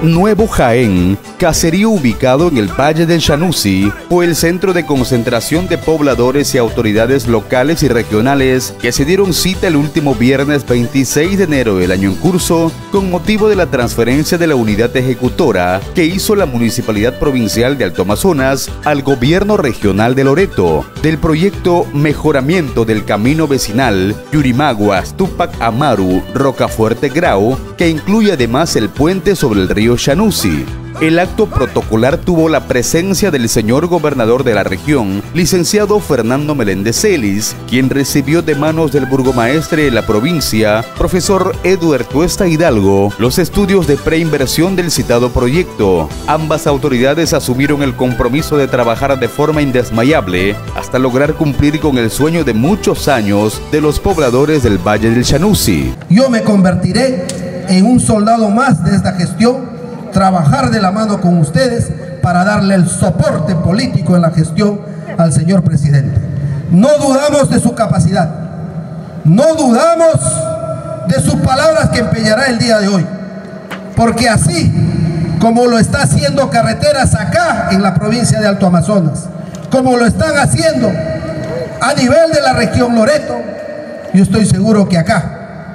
Nuevo Jaén, caserío ubicado en el Valle del Chanusi, fue el centro de concentración de pobladores y autoridades locales y regionales que se dieron cita el último viernes 26 de enero del año en curso con motivo de la transferencia de la unidad ejecutora que hizo la Municipalidad Provincial de Alto Amazonas al Gobierno Regional de Loreto del proyecto Mejoramiento del Camino Vecinal Yurimaguas, Tupac Amaru, Rocafuerte Grau, que incluye además el puente sobre el río Chanusi. El acto protocolar tuvo la presencia del señor gobernador de la región, licenciado Fernando Meléndez Celis, quien recibió de manos del burgomaestre de la provincia, profesor Eduardo Tuesta Hidalgo, los estudios de preinversión del citado proyecto. Ambas autoridades asumieron el compromiso de trabajar de forma indesmayable hasta lograr cumplir con el sueño de muchos años de los pobladores del Valle del Chanusi. Yo me convertiré en un soldado más de esta gestión, trabajar de la mano con ustedes para darle el soporte político en la gestión al señor presidente. No dudamos de su capacidad, no dudamos de sus palabras que empeñará el día de hoy, porque así como lo está haciendo Carreteras acá en la provincia de Alto Amazonas, como lo están haciendo a nivel de la región Loreto, yo estoy seguro que acá.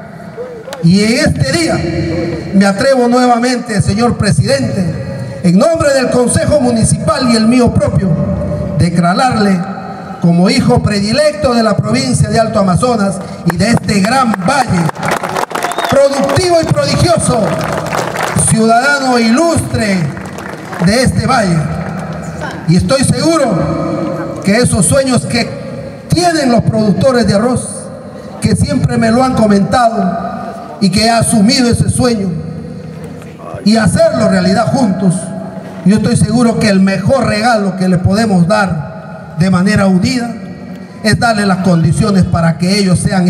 Y en este día me atrevo nuevamente, señor presidente, en nombre del Consejo Municipal y el mío propio, declararle como hijo predilecto de la provincia de Alto Amazonas y de este gran valle, productivo y prodigioso, ciudadano ilustre de este valle. Y estoy seguro que esos sueños que tienen los productores de arroz, que siempre me lo han comentado, y que he asumido ese sueño y hacerlo realidad juntos, yo estoy seguro que el mejor regalo que le podemos dar de manera unida es darle las condiciones para que ellos sean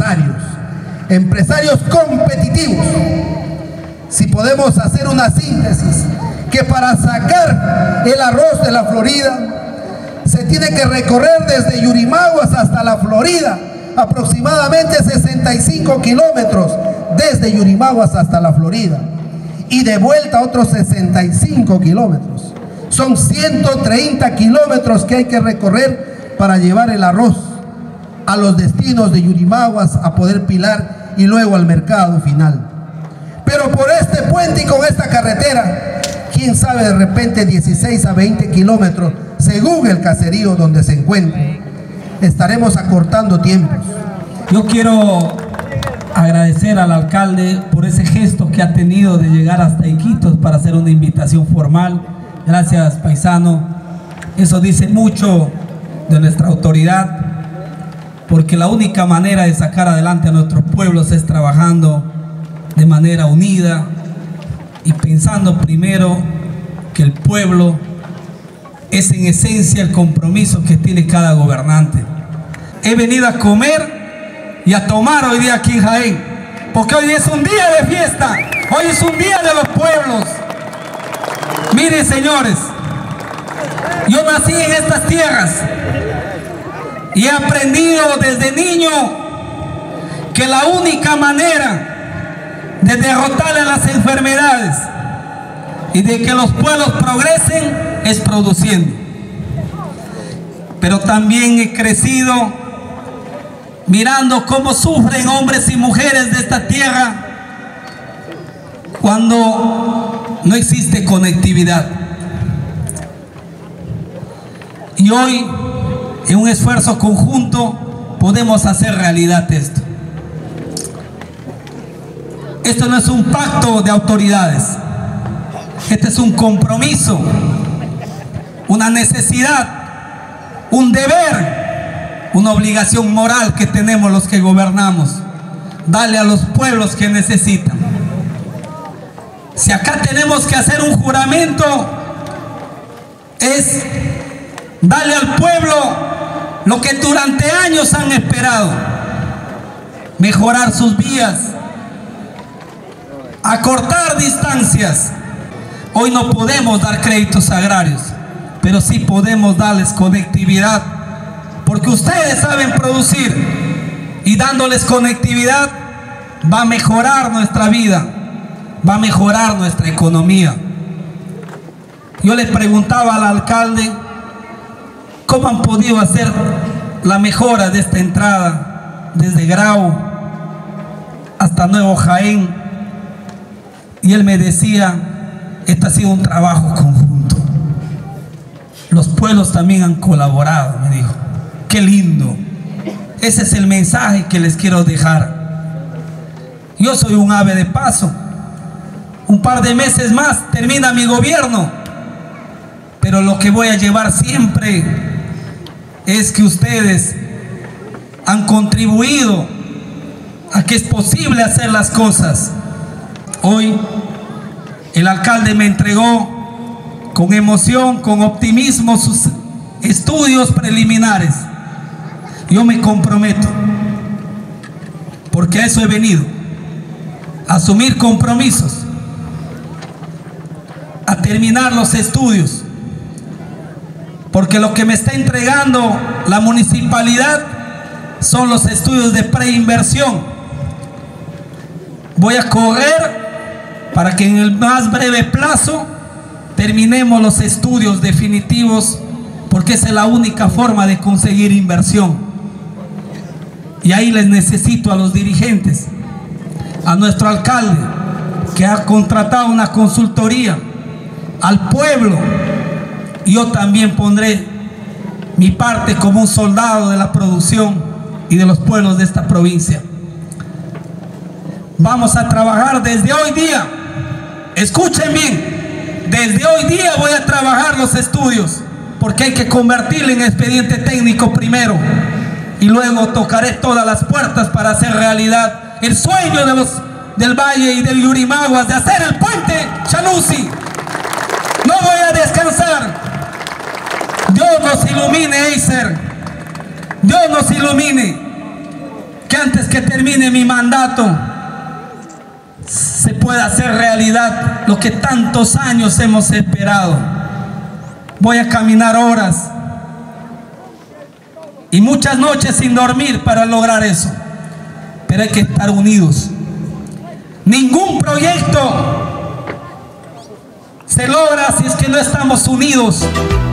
empresarios competitivos. Si podemos hacer una síntesis, que para sacar el arroz de la Florida se tiene que recorrer desde Yurimaguas hasta la Florida, aproximadamente 65 kilómetros desde Yurimaguas hasta la Florida, y de vuelta otros 65 kilómetros. Son 130 kilómetros que hay que recorrer para llevar el arroz a los destinos de Yurimaguas, a poder pilar y luego al mercado final. Pero por este puente y con esta carretera, quién sabe, de repente 16 a 20 kilómetros, según el caserío donde se encuentre, estaremos acortando tiempos. Yo quiero agradecer al alcalde por ese gesto que ha tenido de llegar hasta Iquitos para hacer una invitación formal. Gracias, paisano. Eso dice mucho de nuestra autoridad, porque la única manera de sacar adelante a nuestros pueblos es trabajando de manera unida y pensando primero que el pueblo es en esencia el compromiso que tiene cada gobernante. He venido a comer y a tomar hoy día aquí en Jaén, porque hoy es un día de fiesta, hoy es un día de los pueblos. Miren, señores, yo nací en estas tierras y he aprendido desde niño que la única manera de derrotar a las enfermedades y de que los pueblos progresen es produciendo. Pero también he crecido mirando cómo sufren hombres y mujeres de esta tierra cuando no existe conectividad. Y hoy, en un esfuerzo conjunto, podemos hacer realidad esto. Esto no es un pacto de autoridades, este es un compromiso, una necesidad, un deber, una obligación moral que tenemos los que gobernamos, darle a los pueblos que necesitan. Si acá tenemos que hacer un juramento, es darle al pueblo lo que durante años han esperado: mejorar sus vías, acortar distancias. Hoy no podemos dar créditos agrarios, pero sí podemos darles conectividad, porque ustedes saben producir, y dándoles conectividad va a mejorar nuestra vida. va a mejorar nuestra economía. Yo le preguntaba al alcalde cómo han podido hacer la mejora de esta entrada desde Grau hasta Nuevo Jaén, y él me decía: este ha sido un trabajo conjunto, los pueblos también han colaborado. Me dijo: qué lindo. Ese es el mensaje que les quiero dejar. Yo soy un ave de paso, un par de meses más termina mi gobierno, pero lo que voy a llevar siempre es que ustedes han contribuido a que es posible hacer las cosas. Hoy el alcalde me entregó con emoción, con optimismo, sus estudios preliminares. Yo me comprometo, porque a eso he venido, a asumir compromisos, a terminar los estudios, porque lo que me está entregando la municipalidad son los estudios de preinversión. Voy a correr para que en el más breve plazo terminemos los estudios definitivos, porque esa es la única forma de conseguir inversión. Y ahí les necesito a los dirigentes, a nuestro alcalde, que ha contratado una consultoría, al pueblo. Yo también pondré mi parte como un soldado de la producción y de los pueblos de esta provincia. Vamos a trabajar desde hoy día. Escuchen bien, desde hoy día voy a trabajar los estudios, porque hay que convertirlo en expediente técnico primero, y luego tocaré todas las puertas para hacer realidad el sueño de los del Valle y del Yurimaguas de hacer el puente Shanusi. No voy a descansar. Dios nos ilumine, Eiser. Dios nos ilumine, que antes que termine mi mandato se pueda hacer realidad lo que tantos años hemos esperado. Voy a caminar horas y muchas noches sin dormir para lograr eso, pero hay que estar unidos. Ningún proyecto se logra si es que no estamos unidos.